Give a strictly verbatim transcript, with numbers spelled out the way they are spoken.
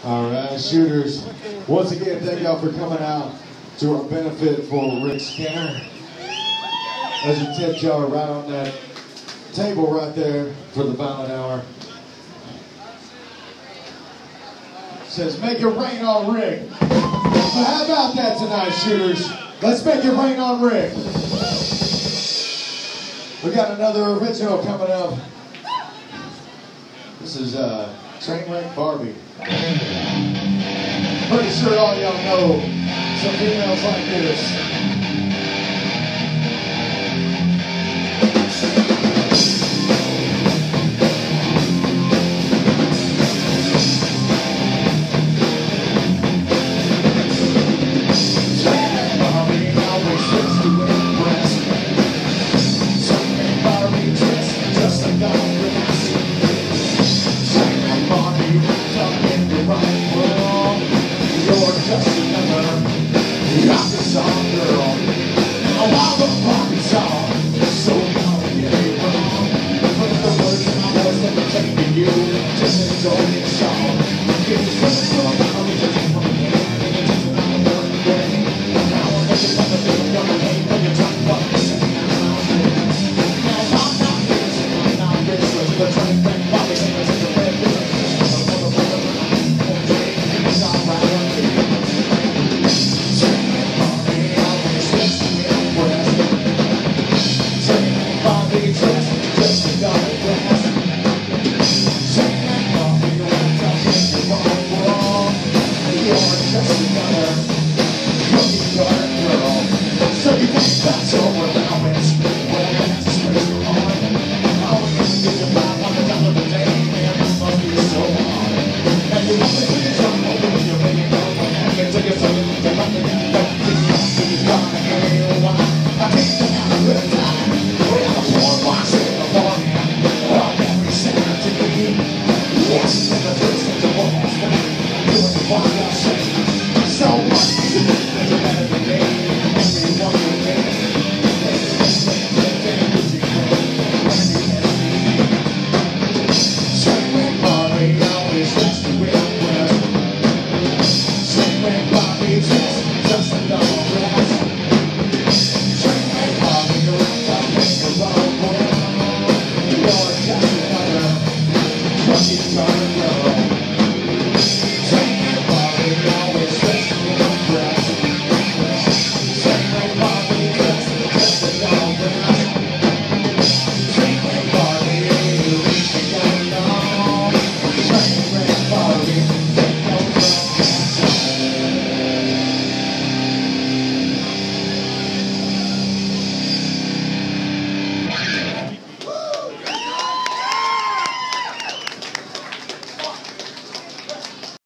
All right, shooters. Once again, thank y'all for coming out to our benefit for Rick Skinner. There's a tip jar right on that table right there for the violent hour. It says, make it rain on Rick. So how about that tonight, shooters? Let's make it rain on Rick. We got another original coming up. This is uh, Trainwreck, Barbie. Pretty sure all y'all know some females like this. Yes,